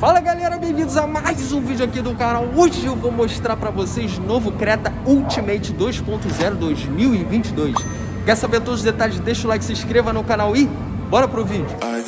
Fala galera, bem-vindos a mais um vídeo aqui do canal. Hoje eu vou mostrar pra vocês novo Creta Ultimate 2.0 2022. Quer saber todos os detalhes? Deixa o like, se inscreva no canal e bora pro vídeo.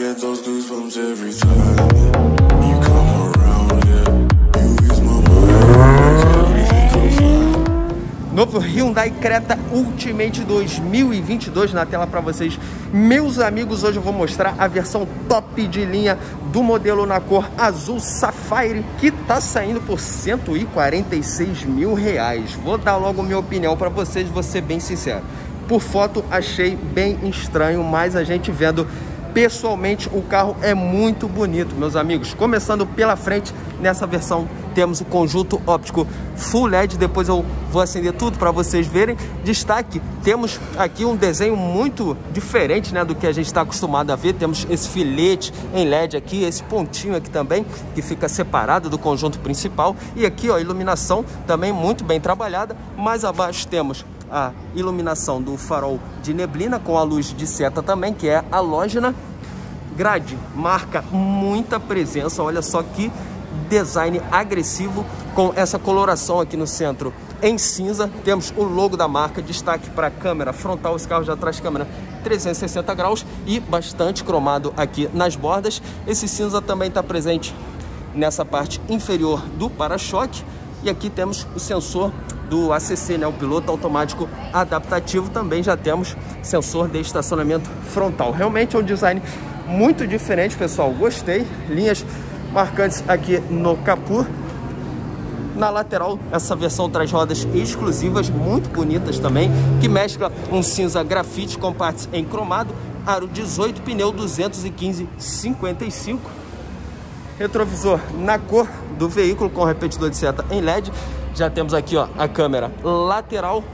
Novo Hyundai Creta Ultimate 2022 na tela para vocês, meus amigos. Hoje eu vou mostrar a versão top de linha do modelo na cor azul Sapphire, que tá saindo por R$146 mil. Vou dar logo minha opinião para vocês, vou ser bem sincero. Por foto achei bem estranho, mas a gente vendo pessoalmente o carro é muito bonito, meus amigos. Começando pela frente, nessa versão temos o conjunto óptico Full LED. Depois eu vou acender tudo para vocês verem. Destaque, temos aqui um desenho muito diferente, né, do que a gente está acostumado a ver. Temos esse filete em LED aqui, esse pontinho aqui também, que fica separado do conjunto principal. E aqui, ó, a iluminação também muito bem trabalhada. Mais abaixo temos a iluminação do farol de neblina com a luz de seta também, que é halógena. Grade marca muita presença, olha só que design agressivo, com essa coloração aqui no centro em cinza. Temos o logo da marca, destaque para a câmera frontal, esse carro já traz câmera 360 graus e bastante cromado aqui nas bordas. Esse cinza também está presente nessa parte inferior do para-choque. E aqui temos o sensor do ACC, né, o piloto automático adaptativo. Também já temos sensor de estacionamento frontal. Realmente é um design muito diferente, pessoal. Gostei. Linhas marcantes aqui no capô. Na lateral, essa versão traz rodas exclusivas, muito bonitas também, que mescla um cinza grafite com partes em cromado. Aro 18, pneu 215/55. Retrovisor na cor do veículo, com repetidor de seta em LED. Já temos aqui, ó, a câmera lateral.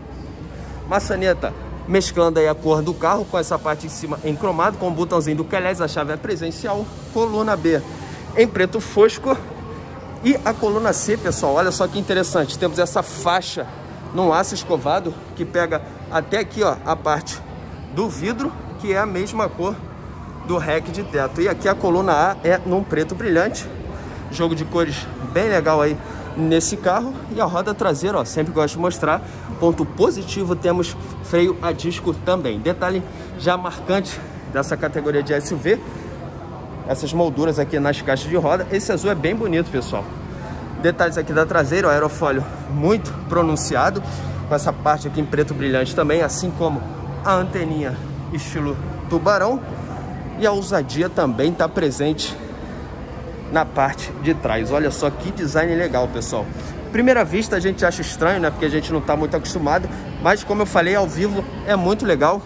Maçaneta mesclando aí a cor do carro com essa parte em cima em cromado, com o botãozinho do Keyless, a chave é presencial. Coluna B em preto fosco. E a coluna C, pessoal, olha só que interessante. Temos essa faixa num aço escovado que pega até aqui, ó, a parte do vidro, que é a mesma cor do rack de teto. E aqui a coluna A é num preto brilhante. Jogo de cores bem legal aí nesse carro. E a roda traseira, ó, sempre gosto de mostrar. Ponto positivo, temos freio a disco também. Detalhe já marcante dessa categoria de SUV, essas molduras aqui nas caixas de roda. Esse azul é bem bonito, pessoal. Detalhes aqui da traseira, o aerofólio muito pronunciado, com essa parte aqui em preto brilhante também, assim como a anteninha estilo tubarão. E a ousadia também está presente na parte de trás. Olha só que design legal, pessoal. Primeira vista a gente acha estranho, né, porque a gente não está muito acostumado, mas como eu falei, ao vivo é muito legal.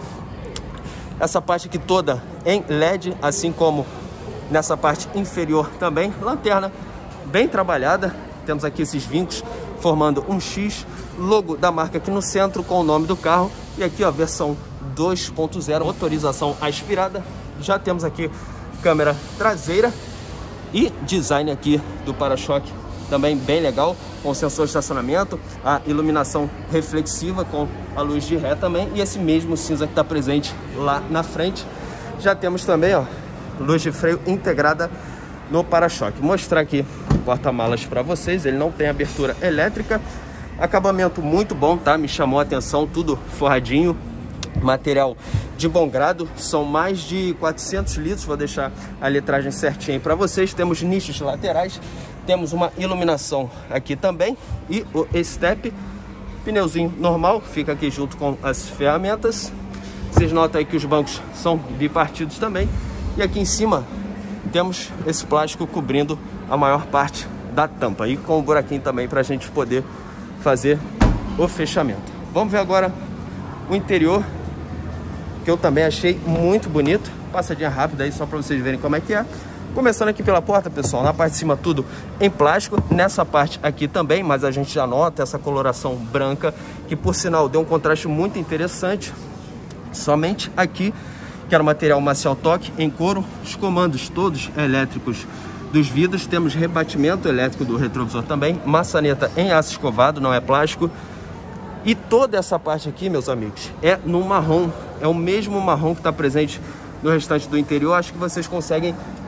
Essa parte aqui toda em LED, assim como nessa parte inferior também. Lanterna bem trabalhada. Temos aqui esses vincos formando um X. Logo da marca aqui no centro com o nome do carro. E aqui, ó, versão 2.0, motorização aspirada. Já temos aqui câmera traseira e design aqui do para-choque também bem legal, com sensor de estacionamento, a iluminação reflexiva com a luz de ré também, e esse mesmo cinza que está presente lá na frente. Já temos também, ó, luz de freio integrada no para-choque. Mostrar aqui o porta-malas para vocês. Ele não tem abertura elétrica. Acabamento muito bom, tá? Me chamou a atenção, tudo forradinho. Material de bom grado, são mais de 400 litros. Vou deixar a litragem certinha aí para vocês. Temos nichos laterais, temos uma iluminação aqui também e o step. Pneuzinho normal, fica aqui junto com as ferramentas. Vocês notam aí que os bancos são bipartidos também. E aqui em cima temos esse plástico cobrindo a maior parte da tampa, e com um buraquinho também para a gente poder fazer o fechamento. Vamos ver agora o interior, que eu também achei muito bonito. Passadinha rápida aí só para vocês verem como é que é. Começando aqui pela porta, pessoal, na parte de cima tudo em plástico, nessa parte aqui também, mas a gente já nota essa coloração branca, que por sinal deu um contraste muito interessante. Somente aqui, que era material Marcial Toque em couro. Os comandos todos elétricos dos vidros. Temos rebatimento elétrico do retrovisor também. Maçaneta em aço escovado, não é plástico. E toda essa parte aqui, meus amigos, é no marrom. É o mesmo marrom que está presente no restante do interior. Acho que vocês conseguem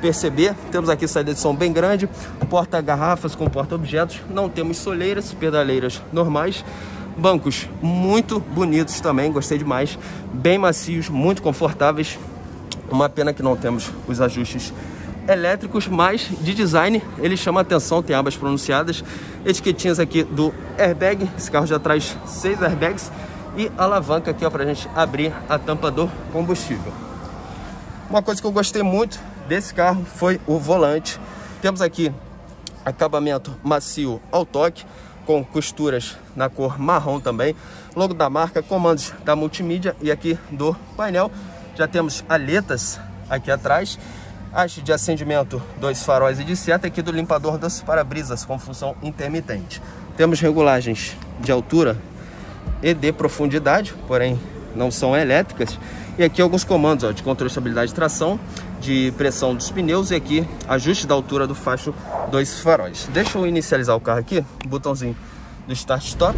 perceber. Temos aqui saída de som bem grande, porta-garrafas com porta-objetos, não temos soleiras, pedaleiras normais, bancos muito bonitos também, gostei demais, bem macios, muito confortáveis. Uma pena que não temos os ajustes elétricos, mas de design ele chama a atenção, tem abas pronunciadas, etiquetinhas aqui do airbag, esse carro já traz 6 airbags e alavanca aqui, ó, pra gente abrir a tampa do combustível. Uma coisa que eu gostei muito desse carro foi o volante. Temos aqui acabamento macio ao toque, com costuras na cor marrom também, logo da marca, comandos da multimídia e aqui do painel. Já temos aletas aqui atrás, haste de acendimento, 2 faróis e de seta, aqui do limpador dos para-brisas com função intermitente. Temos regulagens de altura e de profundidade, porém não são elétricas. E aqui alguns comandos, ó, de controle de estabilidade de tração, de pressão dos pneus e aqui ajuste da altura do facho, 2 faróis. Deixa eu inicializar o carro aqui, botãozinho do Start Stop,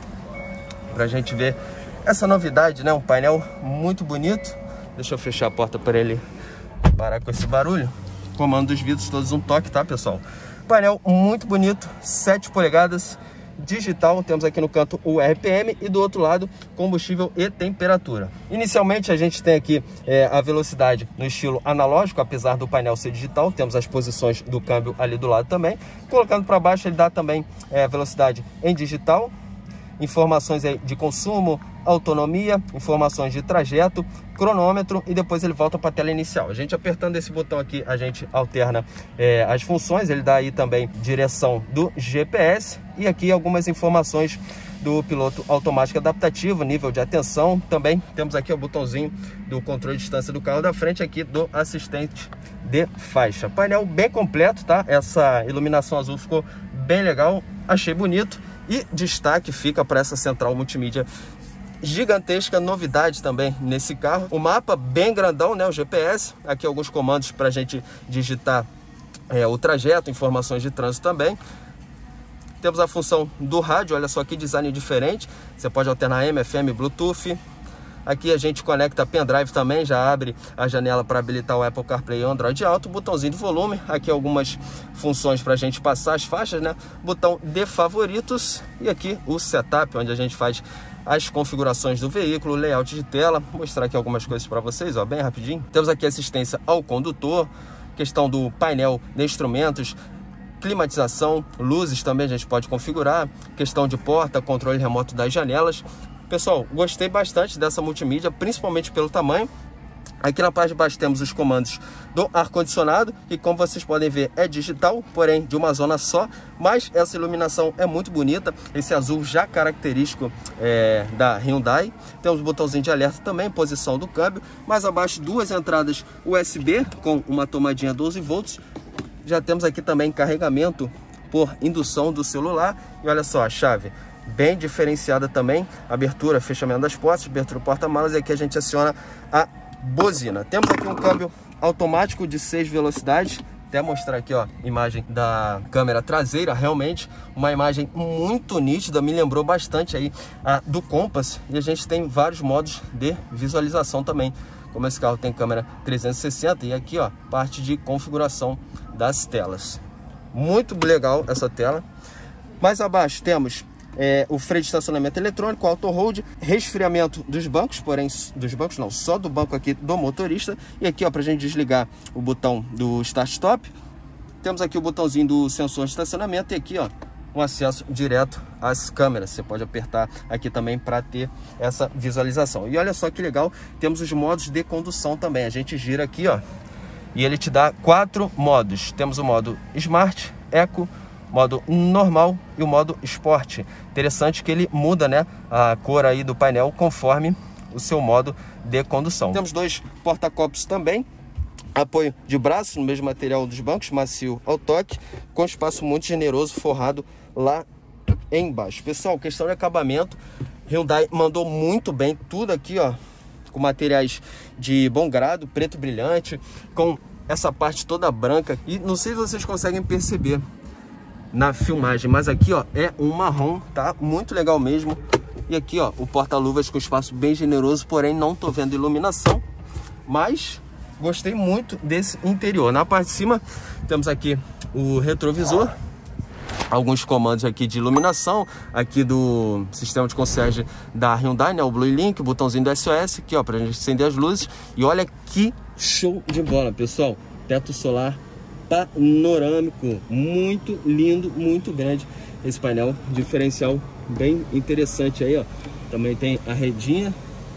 pra gente ver essa novidade, né? Um painel muito bonito. Deixa eu fechar a porta para ele parar com esse barulho. Comando dos vidros todos um toque, tá, pessoal? Painel muito bonito, 7 polegadas, digital. Temos aqui no canto o RPM e do outro lado combustível e temperatura. Inicialmente a gente tem aqui a velocidade no estilo analógico, apesar do painel ser digital. Temos as posições do câmbio ali do lado também. Colocando para baixo ele dá também velocidade em digital, informações aí de consumo, autonomia, informações de trajeto, cronômetro e depois ele volta para a tela inicial. A gente apertando esse botão aqui, a gente alterna as funções, ele dá aí também direção do GPS e aqui algumas informações do piloto automático adaptativo, nível de atenção. Também temos aqui o botãozinho do controle de distância do carro da frente, aqui do assistente de faixa. Painel bem completo, tá? Essa iluminação azul ficou bem legal, achei bonito. E destaque fica para essa central multimídia gigantesca, novidade também nesse carro. O mapa bem grandão, né? O GPS, aqui alguns comandos para a gente digitar o trajeto, informações de trânsito também. Temos a função do rádio, olha só que design diferente. Você pode alternar AM, FM, Bluetooth. Aqui a gente conecta pendrive também, já abre a janela para habilitar o Apple CarPlay e o Android Auto, botãozinho de volume, aqui algumas funções para a gente passar as faixas, né? Botão de favoritos e aqui o setup, onde a gente faz as configurações do veículo, layout de tela. Vou mostrar aqui algumas coisas para vocês, ó, bem rapidinho. Temos aqui assistência ao condutor, questão do painel de instrumentos, climatização, luzes também a gente pode configurar, questão de porta, controle remoto das janelas. Pessoal, gostei bastante dessa multimídia, principalmente pelo tamanho. Aqui na parte de baixo temos os comandos do ar-condicionado, que como vocês podem ver é digital, porém de uma zona só, mas essa iluminação é muito bonita, esse azul já característico da Hyundai. Temos o botãozinho de alerta também, posição do câmbio, mais abaixo 2 entradas USB com uma tomadinha 12 volts. Já temos aqui também carregamento por indução do celular e olha só a chave. Bem diferenciada também, abertura, fechamento das portas, abertura do porta-malas e aqui a gente aciona a buzina. Temos aqui um câmbio automático de 6 velocidades, até mostrar aqui, ó, imagem da câmera traseira, realmente uma imagem muito nítida, me lembrou bastante aí a do Compass e a gente tem vários modos de visualização também, como esse carro tem câmera 360 e aqui, ó, parte de configuração das telas. Muito legal essa tela. Mais abaixo temos o freio de estacionamento eletrônico, auto hold, resfriamento dos bancos, porém dos bancos não, só do banco aqui do motorista. E aqui, ó, pra gente desligar o botão do start stop. Temos aqui o botãozinho do sensor de estacionamento e aqui, ó, um acesso direto às câmeras. Você pode apertar aqui também para ter essa visualização. E olha só que legal, temos os modos de condução também. A gente gira aqui, ó, e ele te dá 4 modos. Temos o modo Smart, Eco, modo normal e o modo Sport. Interessante que ele muda, né, a cor aí do painel conforme o seu modo de condução. Temos 2 porta-copos também, apoio de braço no mesmo material dos bancos, macio ao toque, com espaço muito generoso forrado lá embaixo. Pessoal, questão de acabamento, Hyundai mandou muito bem, tudo aqui, ó, com materiais de bom grado, preto brilhante, com essa parte toda branca. E não sei se vocês conseguem perceber na filmagem, mas aqui, ó, é um marrom, tá? Muito legal mesmo. E aqui, ó, o porta-luvas com espaço bem generoso, porém não tô vendo iluminação, mas Gostei muito desse interior. Na parte de cima temos aqui o retrovisor, alguns comandos aqui de iluminação, aqui do sistema de concierge da Hyundai, né, o Blue Link, o botãozinho do SOS aqui, ó, pra gente acender as luzes. E olha que show de bola, pessoal. Teto solar panorâmico, muito lindo, muito grande esse painel, diferencial bem interessante aí, ó. Também tem a redinha,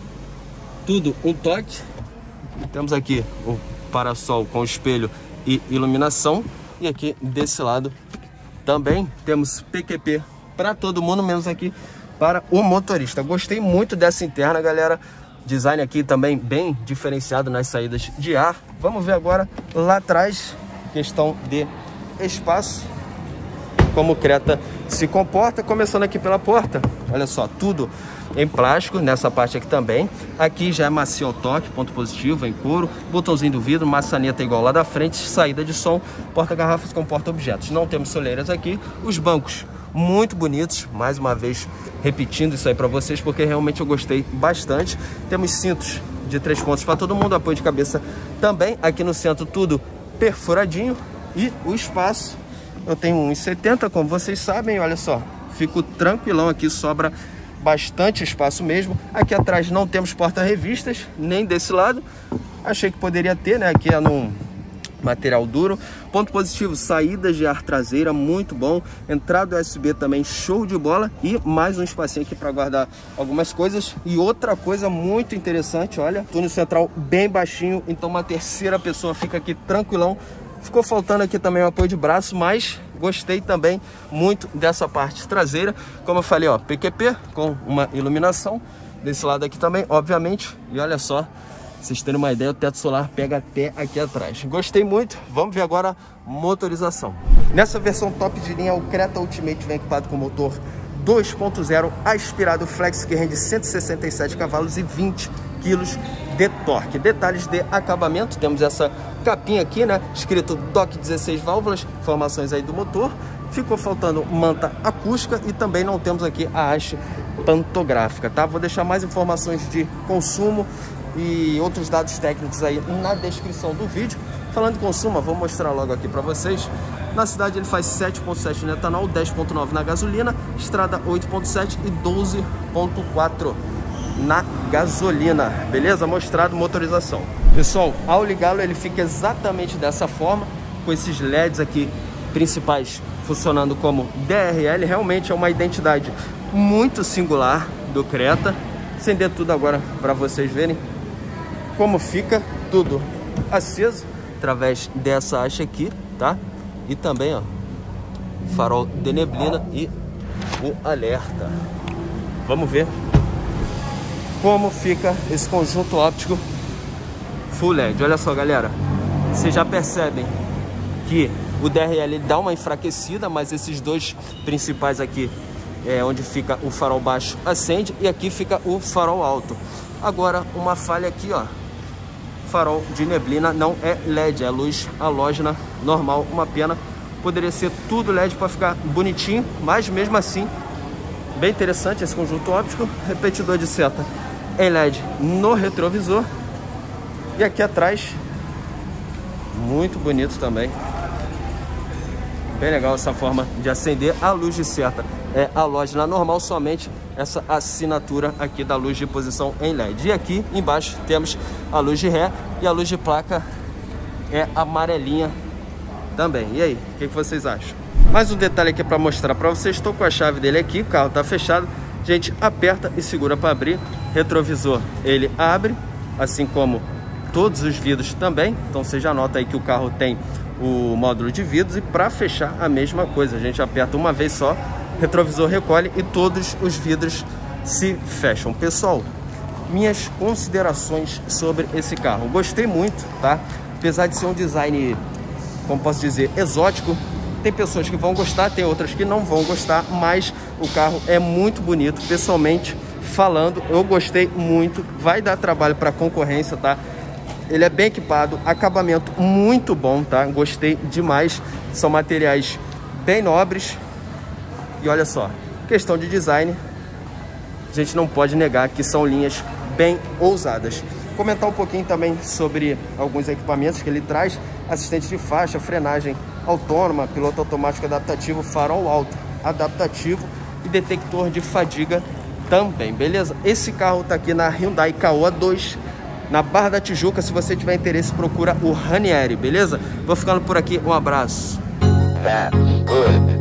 tudo um toque. Temos aqui o parasol com espelho e iluminação. E aqui desse lado também temos PQP para todo mundo, menos aqui para o motorista. Gostei muito dessa interna, galera. Design aqui também bem diferenciado nas saídas de ar. Vamos ver agora lá atrás, questão de espaço, como o Creta se comporta. Começando aqui pela porta, olha só, tudo em plástico, nessa parte aqui também. Aqui já é macio ao toque, ponto positivo, em couro, botãozinho do vidro, maçaneta igual lá da frente, saída de som, porta-garrafas com porta-objetos. Não temos soleiras aqui. Os bancos muito bonitos, mais uma vez repetindo isso aí para vocês, porque realmente eu gostei bastante. Temos cintos de 3 pontos para todo mundo, apoio de cabeça também. Aqui no centro tudo perfuradinho. E o espaço, eu tenho 1,70, como vocês sabem, olha só, fico tranquilão aqui, sobra bastante espaço mesmo. Aqui atrás não temos porta-revistas, nem desse lado. Achei que poderia ter, né? Aqui é num material duro. Ponto positivo, saídas de ar traseira, muito bom. Entrada USB também, show de bola. E mais um espacinho aqui para guardar algumas coisas. E outra coisa muito interessante, olha, túnel central bem baixinho, então uma terceira pessoa fica aqui tranquilão. Ficou faltando aqui também o apoio de braço, mas gostei também muito dessa parte traseira. Como eu falei, ó, PQP com uma iluminação. Desse lado aqui também, obviamente. E olha só, vocês terem uma ideia, o teto solar pega até aqui atrás. Gostei muito. Vamos ver agora a motorização. Nessa versão top de linha, o Creta Ultimate vem equipado com motor 2.0 aspirado flex, que rende 167 cavalos e 20 quilos de torque. Detalhes de acabamento, temos essa capinha aqui, né, escrito DOC 16 válvulas, informações aí do motor. Ficou faltando manta acústica e também não temos aqui a haste pantográfica, tá? Vou deixar mais informações de consumo e outros dados técnicos aí na descrição do vídeo. Falando de consumo, vou mostrar logo aqui para vocês. Na cidade ele faz 7.7 no etanol, 10.9 na gasolina, estrada 8.7 e 12.4 na gasolina, beleza? Mostrado motorização. Pessoal, ao ligá-lo ele fica exatamente dessa forma, com esses LEDs aqui principais funcionando como DRL. Realmente é uma identidade muito singular do Creta. Acender tudo agora para vocês verem como fica tudo aceso através dessa haste aqui, tá? E também, ó, farol de neblina e o alerta. Vamos ver como fica esse conjunto óptico Full LED. Olha só, galera, vocês já percebem que o DRL dá uma enfraquecida, mas esses dois principais aqui é onde fica o farol baixo, acende, e aqui fica o farol alto. Agora, uma falha aqui, ó, farol de neblina não é LED, é luz halógena normal. Uma pena, poderia ser tudo LED para ficar bonitinho, mas mesmo assim bem interessante esse conjunto óptico. Repetidor de seta em LED no retrovisor. E aqui atrás, muito bonito também. Bem legal essa forma de acender. A luz de seta é halógena normal, somente essa assinatura aqui da luz de posição em LED. E aqui embaixo temos a luz de ré, e a luz de placa é amarelinha também. E aí, o que vocês acham? Mais um detalhe aqui para mostrar para vocês. Estou com a chave dele aqui, o carro está fechado. A gente aperta e segura para abrir. Retrovisor, ele abre, assim como todos os vidros também. Então você já nota aí que o carro tem o módulo de vidros. E para fechar, a mesma coisa, a gente aperta uma vez só, retrovisor recolhe e todos os vidros se fecham. Pessoal, minhas considerações sobre esse carro. Gostei muito, tá? Apesar de ser um design, como posso dizer, exótico, tem pessoas que vão gostar, tem outras que não vão gostar, mas o carro é muito bonito. Pessoalmente falando, eu gostei muito. Vai dar trabalho para concorrência, tá? Ele é bem equipado, acabamento muito bom, tá? Gostei demais. São materiais bem nobres. E olha só, questão de design, a gente não pode negar que são linhas bem ousadas. comentar um pouquinho também sobre alguns equipamentos que ele traz: assistente de faixa, frenagem autônoma, piloto automático adaptativo, farol alto adaptativo e detector de fadiga também, beleza? Esse carro tá aqui na Hyundai Caoa 2, na Barra da Tijuca. Se você tiver interesse, procura o Ranieri, beleza? Vou ficando por aqui, um abraço.